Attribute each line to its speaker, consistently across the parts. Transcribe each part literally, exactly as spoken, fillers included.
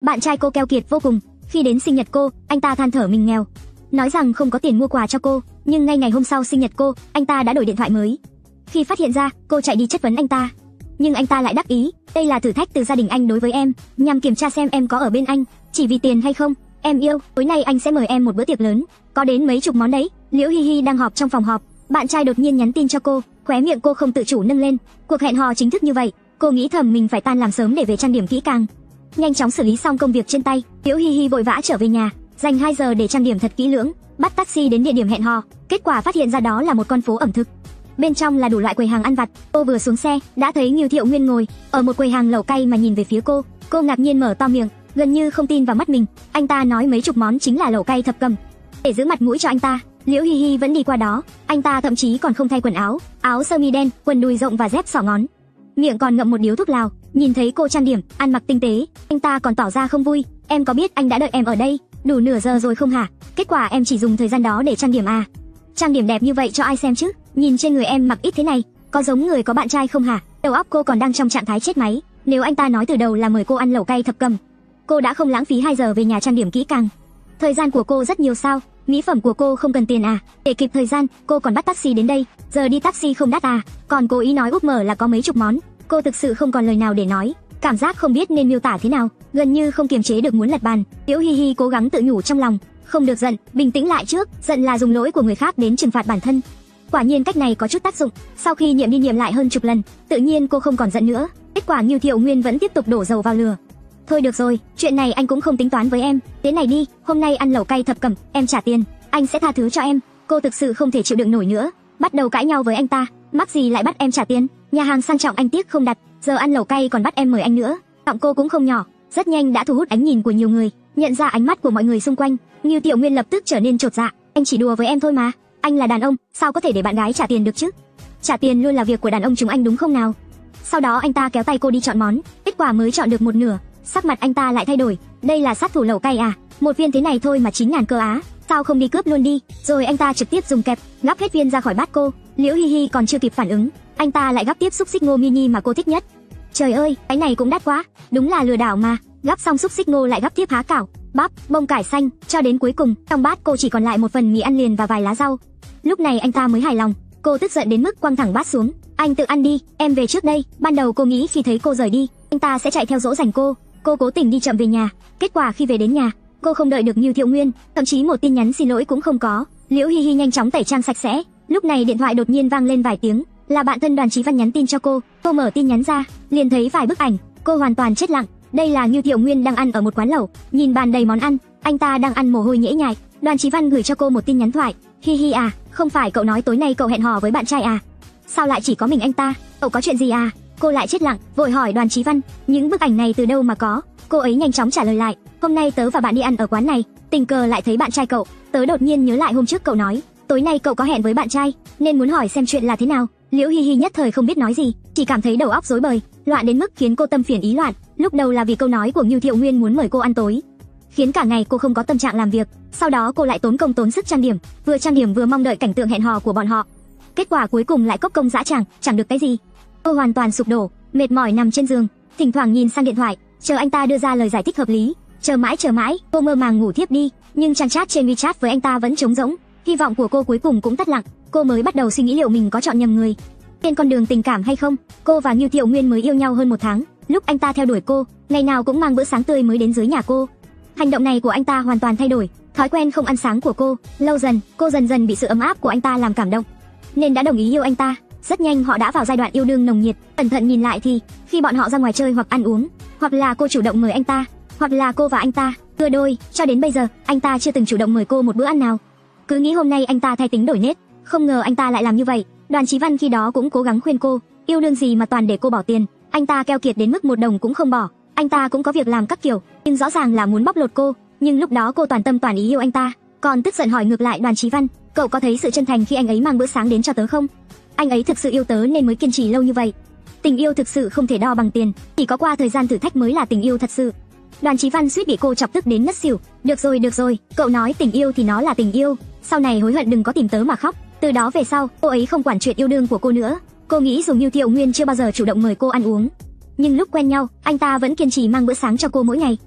Speaker 1: Bạn trai cô keo kiệt vô cùng, khi đến sinh nhật cô, anh ta than thở mình nghèo, nói rằng không có tiền mua quà cho cô, nhưng ngay ngày hôm sau sinh nhật cô, anh ta đã đổi điện thoại mới. Khi phát hiện ra, cô chạy đi chất vấn anh ta, nhưng anh ta lại đắc ý, đây là thử thách từ gia đình anh đối với em, nhằm kiểm tra xem em có ở bên anh chỉ vì tiền hay không. Em yêu, tối nay anh sẽ mời em một bữa tiệc lớn, có đến mấy chục món đấy. Liễu Hi Hi đang họp trong phòng họp, bạn trai đột nhiên nhắn tin cho cô, khóe miệng cô không tự chủ nâng lên. Cuộc hẹn hò chính thức như vậy, cô nghĩ thầm mình phải tan làm sớm để về trang điểm kỹ càng. Nhanh chóng xử lý xong công việc trên tay, Liễu Hi Hi vội vã trở về nhà, dành hai giờ để trang điểm thật kỹ lưỡng, bắt taxi đến địa điểm hẹn hò. Kết quả phát hiện ra đó là một con phố ẩm thực, bên trong là đủ loại quầy hàng ăn vặt. Cô vừa xuống xe đã thấy Ngưu Thiệu Nguyên ngồi ở một quầy hàng lẩu cay mà nhìn về phía cô. Cô ngạc nhiên mở to miệng, gần như không tin vào mắt mình. Anh ta nói mấy chục món chính là lẩu cay thập cẩm. Để giữ mặt mũi cho anh ta, Liễu Hi Hi vẫn đi qua đó. Anh ta thậm chí còn không thay quần áo, áo sơ mi đen, quần đùi rộng và dép xỏ ngón, miệng còn ngậm một điếu thuốc lào. Nhìn thấy cô trang điểm, ăn mặc tinh tế, anh ta còn tỏ ra không vui. Em có biết anh đã đợi em ở đây đủ nửa giờ rồi không hả? Kết quả em chỉ dùng thời gian đó để trang điểm à? Trang điểm đẹp như vậy cho ai xem chứ? Nhìn trên người em mặc ít thế này, có giống người có bạn trai không hả? Đầu óc cô còn đang trong trạng thái chết máy. Nếu anh ta nói từ đầu là mời cô ăn lẩu cay thập cẩm, cô đã không lãng phí hai giờ về nhà trang điểm kỹ càng. Thời gian của cô rất nhiều sao? Mỹ phẩm của cô không cần tiền à? Để kịp thời gian, cô còn bắt taxi đến đây. Giờ đi taxi không đắt à? Còn cố ý nói úp mở là có mấy chục món. Cô thực sự không còn lời nào để nói, cảm giác không biết nên miêu tả thế nào, gần như không kiềm chế được muốn lật bàn. Liễu Hi Hi cố gắng tự nhủ trong lòng, không được giận, bình tĩnh lại trước, giận là dùng lỗi của người khác đến trừng phạt bản thân. Quả nhiên cách này có chút tác dụng, sau khi nghiệm đi nghiệm lại hơn chục lần, tự nhiên cô không còn giận nữa. Kết quả Ngưu Thiệu Nguyên vẫn tiếp tục đổ dầu vào lửa. Thôi được rồi, chuyện này anh cũng không tính toán với em. Thế này đi, hôm nay ăn lẩu cay thập cẩm, em trả tiền, anh sẽ tha thứ cho em. Cô thực sự không thể chịu đựng nổi nữa, bắt đầu cãi nhau với anh ta. Mắc gì lại bắt em trả tiền? Nhà hàng sang trọng anh tiếc không đặt, giờ ăn lẩu cay còn bắt em mời anh nữa. Giọng cô cũng không nhỏ, rất nhanh đã thu hút ánh nhìn của nhiều người. Nhận ra ánh mắt của mọi người xung quanh, Ngưu Thiệu Nguyên lập tức trở nên chột dạ. Anh chỉ đùa với em thôi mà, anh là đàn ông, sao có thể để bạn gái trả tiền được chứ? Trả tiền luôn là việc của đàn ông chúng anh đúng không nào? Sau đó anh ta kéo tay cô đi chọn món, kết quả mới chọn được một nửa, sắc mặt anh ta lại thay đổi. Đây là sát thủ lẩu cay à? Một viên thế này thôi mà chín ngàn cơ á, sao không đi cướp luôn đi? Rồi anh ta trực tiếp dùng kẹp gắp hết viên ra khỏi bát cô. Liễu Hi Hi còn chưa kịp phản ứng, anh ta lại gắp tiếp xúc xích ngô mini mà cô thích nhất. Trời ơi, cái này cũng đắt quá, đúng là lừa đảo mà. Gắp xong xúc xích ngô lại gắp tiếp há cảo, bắp, bông cải xanh, cho đến cuối cùng trong bát cô chỉ còn lại một phần mì ăn liền và vài lá rau. Lúc này anh ta mới hài lòng. Cô tức giận đến mức quăng thẳng bát xuống. Anh tự ăn đi, em về trước đây. Ban đầu cô nghĩ khi thấy cô rời đi, anh ta sẽ chạy theo dỗ dành cô. Cô cố tình đi chậm về nhà. Kết quả khi về đến nhà, cô không đợi được Ngưu Thiệu Nguyên, thậm chí một tin nhắn xin lỗi cũng không có. Liễu Hi Hi nhanh chóng tẩy trang sạch sẽ. Lúc này điện thoại đột nhiên vang lên vài tiếng, là bạn thân Đoàn Chí Văn nhắn tin cho cô. Cô mở tin nhắn ra, liền thấy vài bức ảnh. Cô hoàn toàn chết lặng. Đây là Ngưu Thiệu Nguyên đang ăn ở một quán lẩu, nhìn bàn đầy món ăn, anh ta đang ăn mồ hôi nhễ nhại. Đoàn Chí Văn gửi cho cô một tin nhắn thoại. Hi Hi à, không phải cậu nói tối nay cậu hẹn hò với bạn trai à? Sao lại chỉ có mình anh ta? Cậu có chuyện gì à? Cô lại chết lặng, vội hỏi Đoàn Chí Văn, những bức ảnh này từ đâu mà có? Cô ấy nhanh chóng trả lời lại, hôm nay tớ và bạn đi ăn ở quán này, tình cờ lại thấy bạn trai cậu. Tớ đột nhiên nhớ lại hôm trước cậu nói tối nay cậu có hẹn với bạn trai, nên muốn hỏi xem chuyện là thế nào. Liễu Hi Hi nhất thời không biết nói gì, chỉ cảm thấy đầu óc rối bời, loạn đến mức khiến cô tâm phiền ý loạn. Lúc đầu là vì câu nói của Ngưu Thiệu Nguyên muốn mời cô ăn tối, khiến cả ngày cô không có tâm trạng làm việc. Sau đó cô lại tốn công tốn sức trang điểm, vừa trang điểm vừa mong đợi cảnh tượng hẹn hò của bọn họ. Kết quả cuối cùng lại cốc công dã tràng, chẳng được cái gì. Cô hoàn toàn sụp đổ, mệt mỏi nằm trên giường, thỉnh thoảng nhìn sang điện thoại, chờ anh ta đưa ra lời giải thích hợp lý. Chờ mãi chờ mãi, cô mơ màng ngủ thiếp đi, nhưng trang chat trên WeChat với anh ta vẫn trống rỗng. Hy vọng của cô cuối cùng cũng tắt lặng. Cô mới bắt đầu suy nghĩ liệu mình có chọn nhầm người trên con đường tình cảm hay không. Cô và Ngưu Thiệu Nguyên mới yêu nhau hơn một tháng, lúc anh ta theo đuổi cô, ngày nào cũng mang bữa sáng tươi mới đến dưới nhà cô. Hành động này của anh ta hoàn toàn thay đổi thói quen không ăn sáng của cô. Lâu dần, cô dần dần bị sự ấm áp của anh ta làm cảm động, nên đã đồng ý yêu anh ta. Rất nhanh họ đã vào giai đoạn yêu đương nồng nhiệt. Cẩn thận nhìn lại thì khi bọn họ ra ngoài chơi hoặc ăn uống, hoặc là cô chủ động mời anh ta, hoặc là cô và anh ta ưa đôi, cho đến bây giờ anh ta chưa từng chủ động mời cô một bữa ăn nào. Cứ nghĩ hôm nay anh ta thay tính đổi nết, không ngờ anh ta lại làm như vậy. Đoàn Chí Văn khi đó cũng cố gắng khuyên cô, yêu đương gì mà toàn để cô bỏ tiền. Anh ta keo kiệt đến mức một đồng cũng không bỏ. Anh ta cũng có việc làm các kiểu, nhưng rõ ràng là muốn bóc lột cô. Nhưng lúc đó cô toàn tâm toàn ý yêu anh ta, còn tức giận hỏi ngược lại Đoàn Chí Văn, cậu có thấy sự chân thành khi anh ấy mang bữa sáng đến cho tớ không? Anh ấy thực sự yêu tớ nên mới kiên trì lâu như vậy. Tình yêu thực sự không thể đo bằng tiền, chỉ có qua thời gian thử thách mới là tình yêu thật sự. Đoàn Chí Văn suýt bị cô chọc tức đến ngất xỉu. Được rồi, được rồi, cậu nói tình yêu thì nó là tình yêu, sau này hối hận đừng có tìm tớ mà khóc. Từ đó về sau, cô ấy không quản chuyện yêu đương của cô nữa. Cô nghĩ dù Ngưu Thiệu Nguyên chưa bao giờ chủ động mời cô ăn uống, nhưng lúc quen nhau, anh ta vẫn kiên trì mang bữa sáng cho cô mỗi ngày.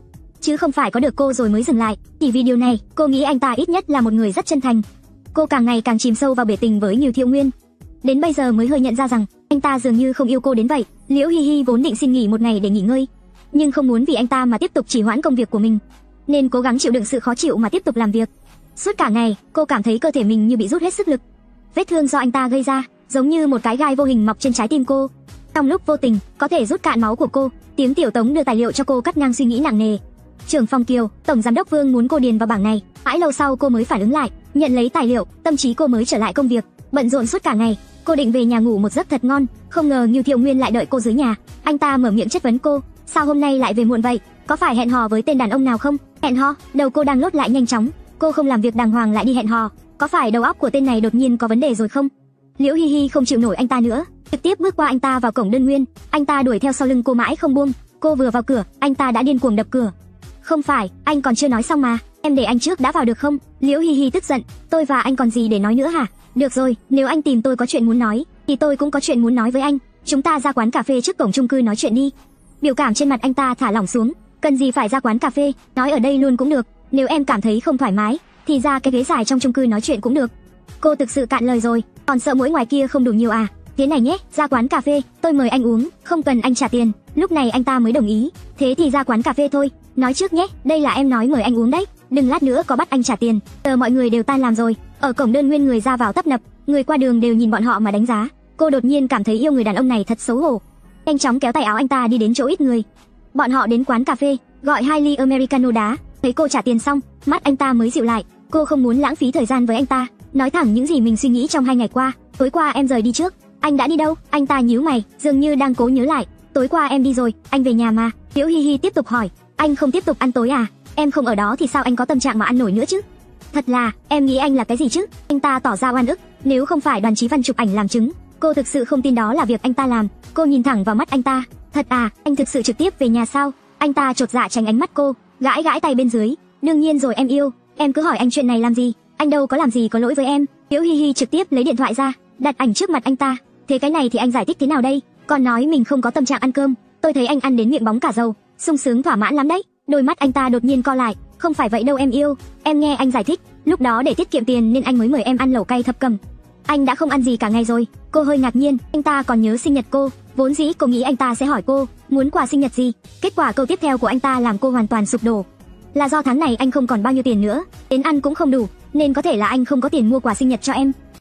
Speaker 1: chứ không phải có được cô rồi mới dừng lại. Chỉ vì điều này, cô nghĩ anh ta ít nhất là một người rất chân thành. Cô càng ngày càng chìm sâu vào bể tình với Nhiêu Thiệu Nguyên. Đến bây giờ mới hơi nhận ra rằng anh ta dường như không yêu cô đến vậy. Liễu Hi Hi vốn định xin nghỉ một ngày để nghỉ ngơi, nhưng không muốn vì anh ta mà tiếp tục trì hoãn công việc của mình, nên cố gắng chịu đựng sự khó chịu mà tiếp tục làm việc. Suốt cả ngày, cô cảm thấy cơ thể mình như bị rút hết sức lực. Vết thương do anh ta gây ra, giống như một cái gai vô hình mọc trên trái tim cô. Trong lúc vô tình, có thể rút cạn máu của cô. Tiếng Tiểu Tống đưa tài liệu cho cô cắt ngang suy nghĩ nặng nề. Trưởng phòng Kiều, tổng giám đốc Vương muốn cô điền vào bảng này. Mãi lâu sau cô mới phản ứng lại, nhận lấy tài liệu, tâm trí cô mới trở lại công việc. Bận rộn suốt cả ngày, cô định về nhà ngủ một giấc thật ngon, không ngờ Nhiêu Thiệu Nguyên lại đợi cô dưới nhà. Anh ta mở miệng chất vấn cô, sao hôm nay lại về muộn vậy? Có phải hẹn hò với tên đàn ông nào không? Hẹn hò? Đầu cô đang lốt lại nhanh chóng. Cô không làm việc đàng hoàng lại đi hẹn hò, có phải đầu óc của tên này đột nhiên có vấn đề rồi không? Liễu Hi Hi không chịu nổi anh ta nữa, trực tiếp bước qua anh ta vào cổng đơn nguyên. Anh ta đuổi theo sau lưng cô mãi không buông. Cô vừa vào cửa, anh ta đã điên cuồng đập cửa. Không phải, anh còn chưa nói xong mà, em để anh trước đã vào được không? Liễu Hi Hi tức giận, tôi và anh còn gì để nói nữa hả? Được rồi, nếu anh tìm tôi có chuyện muốn nói, thì tôi cũng có chuyện muốn nói với anh. Chúng ta ra quán cà phê trước cổng chung cư nói chuyện đi. Biểu cảm trên mặt anh ta thả lỏng xuống, cần gì phải ra quán cà phê, nói ở đây luôn cũng được. Nếu em cảm thấy không thoải mái, thì ra cái ghế dài trong chung cư nói chuyện cũng được. Cô thực sự cạn lời rồi, còn sợ mỗi ngoài kia không đủ nhiều à? Thế này nhé, ra quán cà phê, tôi mời anh uống, không cần anh trả tiền. Lúc này anh ta mới đồng ý. Thế thì ra quán cà phê thôi. Nói trước nhé, đây là em nói mời anh uống đấy, đừng lát nữa có bắt anh trả tiền. Giờ mọi người đều tan làm rồi, ở cổng đơn nguyên người ra vào tấp nập, người qua đường đều nhìn bọn họ mà đánh giá. Cô đột nhiên cảm thấy yêu người đàn ông này thật xấu hổ. Nhanh chóng kéo tay áo anh ta đi đến chỗ ít người. Bọn họ đến quán cà phê, gọi hai ly americano đá. Thấy cô trả tiền xong, mắt anh ta mới dịu lại. Cô không muốn lãng phí thời gian với anh ta, nói thẳng những gì mình suy nghĩ trong hai ngày qua. Tối qua em rời đi trước. Anh đã đi đâu? Anh ta nhíu mày, dường như đang cố nhớ lại. Tối qua em đi rồi, anh về nhà mà. Liễu Hi Hi tiếp tục hỏi, anh không tiếp tục ăn tối à? Em không ở đó thì sao anh có tâm trạng mà ăn nổi nữa chứ? Thật là, em nghĩ anh là cái gì chứ? Anh ta tỏ ra oan ức, nếu không phải Đoàn Chí Văn chụp ảnh làm chứng, cô thực sự không tin đó là việc anh ta làm. Cô nhìn thẳng vào mắt anh ta, thật à, anh thực sự trực tiếp về nhà sao? Anh ta chột dạ tránh ánh mắt cô, gãi gãi tay bên dưới. Đương nhiên rồi em yêu, em cứ hỏi anh chuyện này làm gì? Anh đâu có làm gì có lỗi với em. Liễu Hi Hi trực tiếp lấy điện thoại ra, đặt ảnh trước mặt anh ta. Thế cái này thì anh giải thích thế nào đây? Còn nói mình không có tâm trạng ăn cơm, tôi thấy anh ăn đến miệng bóng cả dầu, sung sướng thỏa mãn lắm đấy. Đôi mắt anh ta đột nhiên co lại, không phải vậy đâu em yêu, em nghe anh giải thích, lúc đó để tiết kiệm tiền nên anh mới mời em ăn lẩu cay thập cẩm. Anh đã không ăn gì cả ngày rồi. Cô hơi ngạc nhiên, anh ta còn nhớ sinh nhật cô. Vốn dĩ cô nghĩ anh ta sẽ hỏi cô muốn quà sinh nhật gì, kết quả câu tiếp theo của anh ta làm cô hoàn toàn sụp đổ. Là do tháng này anh không còn bao nhiêu tiền nữa, đến ăn cũng không đủ, nên có thể là anh không có tiền mua quà sinh nhật cho em.